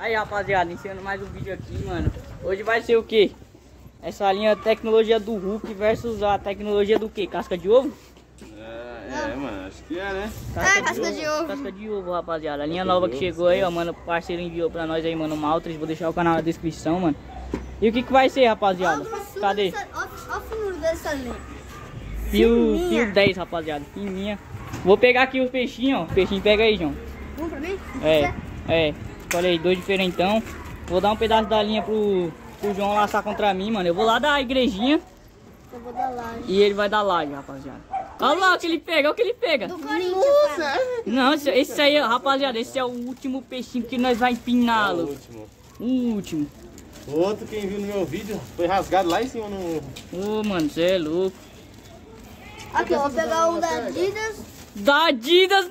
Aí, rapaziada, iniciando mais um vídeo aqui, mano. Hoje vai ser o quê? Essa linha tecnologia do Hulk versus a tecnologia do quê? Casca de ovo? Mano, acho que é, né? Casca de ovo. Casca de ovo, rapaziada. A linha nova que chegou aí, ó, mano. O parceiro enviou pra nós aí, mano, o Maltris. Vou deixar o canal na descrição, mano. E o que que vai ser, rapaziada? Cadê? Olha a finura dessa linha. Fio 10, rapaziada. Fininha. Vou pegar aqui os peixinhos, ó. Peixinho, pega aí, João. Um pra mim? Olha aí, dois diferentão. Vou dar um pedaço da linha pro João laçar contra mim, mano. Eu vou lá da igrejinha. Eu vou dar laje. E ele vai dar laje, rapaziada. Olha lá o que ele pega, olha o que ele pega. Do Corinthians, cara. Não, esse aí, rapaziada, esse é o último peixinho que nós vai empinar, O Lu. último. O último. O outro, quem viu no meu vídeo, foi rasgado lá em cima no... Ô, mano, você é louco. Aqui, eu vou pegar um da Adidas. Da Adidas,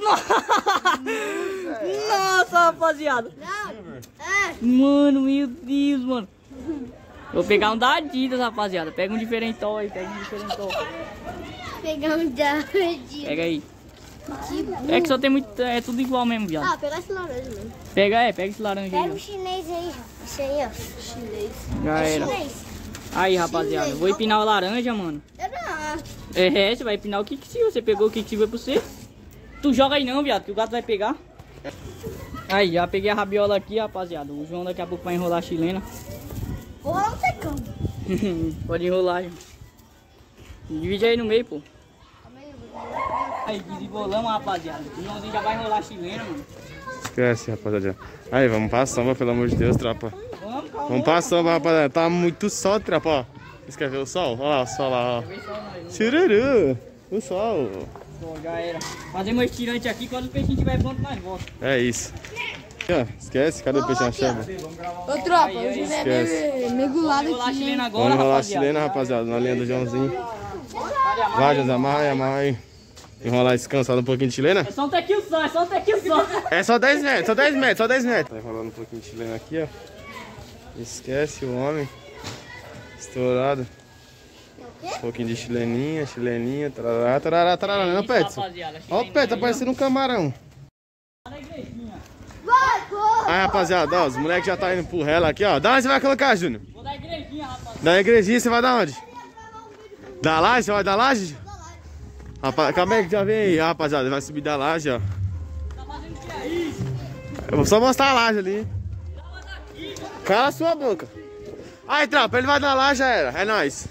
nossa, rapaziada. Não, Mano, meu Deus, mano. Vou pegar um da Adidas, rapaziada. Pega um diferentão aí, pega um diferentão. pegar um da Adidas. Pega aí. Que burro. É que só tem muito, é tudo igual mesmo, viado. Ah, pegar esse laranja mesmo. Pega esse laranja Pega o aí, chinês aí, esse aí, ó. Chinês. ó. Já era. Chinês. Aí, rapaziada, vou empinar o laranja, mano. Você vai empinar o Kiksi, você pegou o Kiksi, vai pra você. Tu joga aí não, viado, que o gato vai pegar. Aí, já peguei a rabiola aqui, rapaziada. O João daqui a pouco vai enrolar a chilena. Vou rolar um secão. Pode enrolar, João. Divide aí no meio, pô. Aí, desenrolamos, rapaziada. O Joãozinho já vai enrolar a chilena, mano. Esquece, rapaziada. Aí, vamos pra sombra, pelo amor de Deus, tropa. Vamos, calma. Vamos pra sombra, rapaziada. Tá muito sol, tropa, ó. Vocês querem ver o sol? Olha lá o sol lá, ó. Chururu! O sol. Bom, já era. Fazemos esse tirante aqui, quando o peixinho estiver pronto, nós voltamos. É isso. Ó, esquece, cadê o peixe na chama? Ô, tropa, hoje vai Esquece. mergulhado Vamos enrolar a aqui, chilena né? agora, Vamos enrolar a rapaziada. chilena, rapaziada, na linha do Joãozinho. Vai, José, amarra aí. Enrolar descansado um pouquinho de chilena. É só um tequinho só, é só um tequinho só. É só 10 metros, só 10 metros, só 10 metros. Tá enrolando um pouquinho de chilena aqui, ó. Esquece o homem. Estourado. Um pouquinho de chileninha, tarará, tarará, tarará. Não, Petson. Ó o Petson, tá parecendo um camarão. Aí, rapaziada, ó, os moleques já tá indo pro rela aqui, ó. Da onde você vai colocar, Júnior? Vou dar igrejinha, rapaz. Da igrejinha você vai da onde? Da laje? Você vai da laje? Rapaz, calma aí que já vem aí, rapaziada. Vai subir da laje, ó. Tá fazendo o que aí? Eu vou só mostrar a laje ali. Cala a sua boca. Aí, tropa, ele vai da laje, já era. É nóis.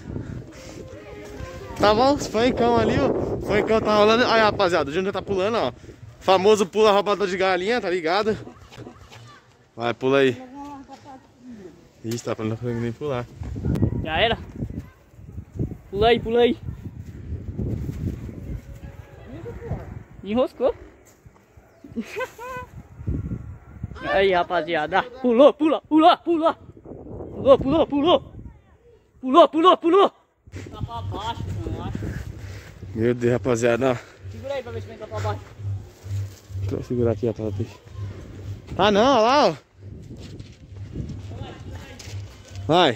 Tá bom? Os funkão ali, ó. O funkão tá rolando. Aí, rapaziada, o Júnior tá pulando, ó. Famoso pula roubador de galinha, tá ligado? Vai, pula aí. Ixi, tá pra não nem pular. Já era? Pula aí, pula aí. Enroscou. Aí, rapaziada. Pulou, pula, pula, pula. Pulou, pulou, pulou. Pulou, pulou, pulou. Tá pra baixo, eu acho. Meu Deus, rapaziada, ó. Segura aí pra ver se vem tá pra baixo. Deixa eu segurar aqui, ó, pra peixe. Ah, não, olha lá, ó. Vai.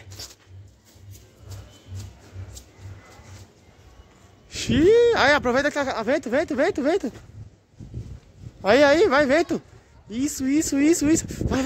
Xiii. Aí, aproveita que tá... Vento, vento, vento, vento. Aí, vai, vento. Isso. Vai.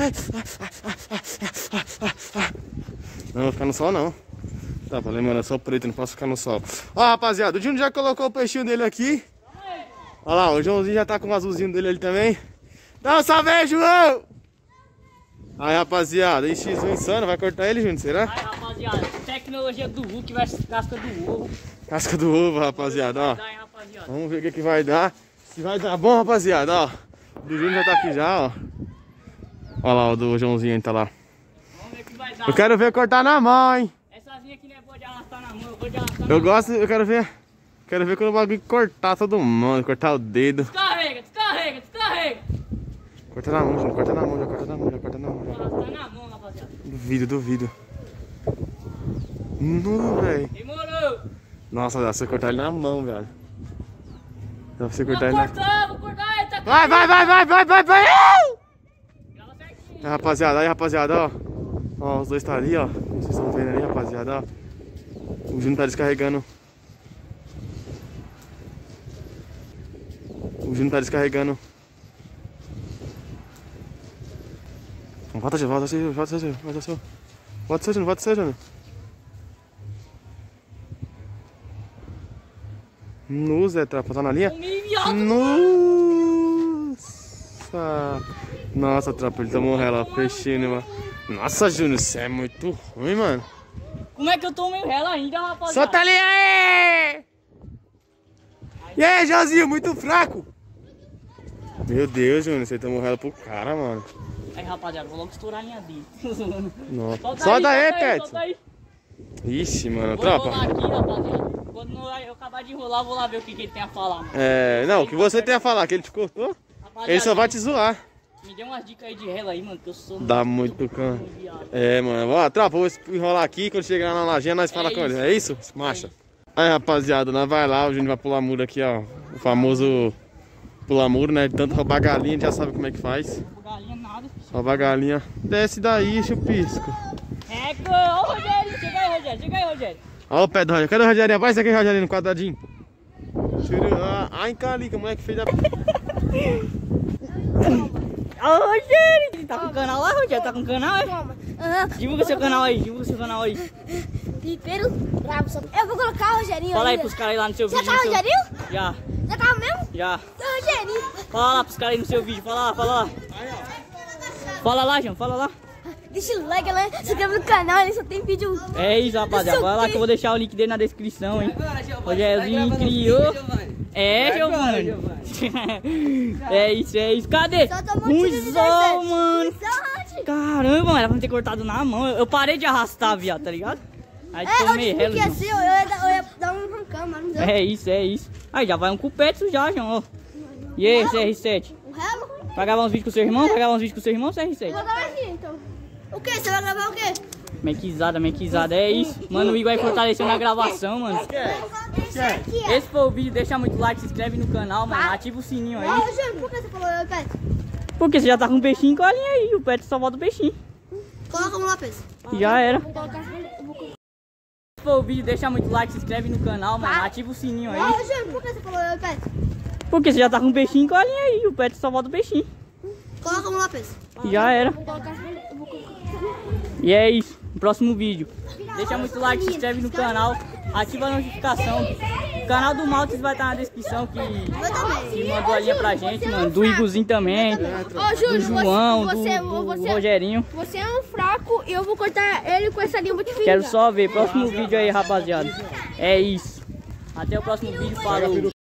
Não vou ficar no sol, não. Tá, falei, mano, eu sou preto, não posso ficar no sol. Ó, rapaziada, o Júnior já colocou o peixinho dele aqui. Olha lá, o Joãozinho já tá com o azulzinho dele ali também. Dá um salve aí, João! Aí, rapaziada, X1 insano, vai cortar ele, Júnior, será? Aí, rapaziada, tecnologia do Hulk versus casca do ovo. Casca do ovo, rapaziada, ó. Vai, rapaziada. Vamos ver o que vai dar. Se vai dar bom, rapaziada, ó. O do Júnior já tá aqui já, ó. Olha lá, o do Joãozinho aí tá lá. Vamos ver o que vai dar. Eu quero ver cortar na mão, hein. Essa linha aqui não é boa de arrastar na mão, eu vou de arrastar na Eu mão. gosto, eu quero ver. Quero ver quando o bagulho cortar todo mundo, cortar o dedo. Descarrega, descarrega, descarrega. Corta na mão, Júnior, corta na mão, já corta na mão, já corta na mão. Vou arrastar na mão, rapaziada. Duvido. Não, velho. Demorou. Nossa, dá pra você cortar ele na mão, velho. Dá pra você Vou cortar ele na mão. cortar, vou cortar, ele tá Vai! Grava certinho. Aí, rapaziada, ó. Ó, os dois tá ali, ó. Vocês estão vendo ali, rapaziada, ó. O Júnior tá descarregando. Volta, Júnior, volta, Júnior. No, Zé, tropa, tá na linha? Nossa! Nossa, tropa, ele tomou rela, fechei, né, mano? Nossa, Júnior, você é muito ruim, mano. Como é que eu tomei rela ainda, rapaziada? Solta a linha aí! E aí, Joãozinho, muito fraco! Meu Deus, Júnior, você tomou rela pro cara, mano. Aí, rapaziada, vou logo estourar a linha dele. Nossa. Solta aí, Pet. Ixi, mano, vou tropa. enrolar aqui, rapaziada. Quando eu acabar de enrolar, vou lá ver o que ele tem a falar, mano. Não, o que você tem a falar, que ele te cortou, rapaziada, ele só vai te zoar. Me dê umas dicas aí de rela aí, mano, que eu sou dá muito cano. Mano, ó, tropa, vou enrolar aqui, quando chegar na lajinha nós fala com ele. É isso? Marcha. Aí, rapaziada, nós vai lá, o Júnior vai pular muro aqui, ó. O famoso pular muro, né? De tanto roubar galinha, já sabe como é que faz. Galinha nada. Roubar galinha. Desce daí, chupisco. Ô, Rogério, chega aí, Rogério. Ó o pé do Rogério. Cadê o Rogério? Aparece aqui, Rogério, no quadradinho. Ai, Calica, o moleque fez a... Ô, Rogério! Tá com canal lá, Rogério? Tá com canal, é? Divulga seu canal aí, Pipeiro bravo. Eu vou colocar o Rogerinho. Fala aí pros caras aí lá no seu vídeo. Já tá o Rogerinho? Já. Já tá mesmo? Já. O Rogerinho. Fala lá pros caras aí no seu vídeo, fala lá. Fala lá, João, fala lá. Deixa o like, né? Se inscreve no canal, ele só tem vídeo. É isso, rapaziada. Vai lá que eu vou deixar o link dele na descrição, hein. Rogerinho criou. Giovanni. É isso. Cadê? Ruizão, mano. Caramba, mano, era pra ter cortado na mão. Eu parei de arrastar, viado, tá ligado? Aí tomei relo. Porque assim, eu ia dar um arrancão, mas não deu. É isso. Aí já vai um cupete já, João, ó. E aí, CR7? Um relo? Vai gravar uns vídeos com seu irmão? CR7? Eu vou gravar aqui, então. O que? Você vai gravar o quê? Mequizada, é isso. Mano, o Igor vai fortalecer na gravação, mano. Esse foi o vídeo, deixa muito like, se inscreve no canal, mano. Ativa o sininho aí. Ô, Júnior, por que você falou Pet? Porque você já tá com o peixinho, com a linha aí. O Pet só volta o peixinho. Coloca como lápis. Já era. Vou colocar. Se for o vídeo, deixa muito like, se inscreve no canal, mano. Ativa o sininho aí. Ô, Júnior, por que você falou Pet? Porque você já tá com o peixinho, com a linha aí. O Pet só volta o peixinho. Coloca como lápis. Já era. Vou colocar. E é isso. No próximo vídeo. Deixa muito like, se inscreve no canal. Ativa a notificação. O canal do Maltes vai estar na descrição, que mandou a linha pra gente, mano. Do Igorzinho também. Ô, Júnior, do João, do Rogerinho. Você é um fraco e eu vou cortar ele com essa linha muito fina. Quero só ver. Próximo vídeo aí, rapaziada. É isso. Até o próximo vídeo. Falou.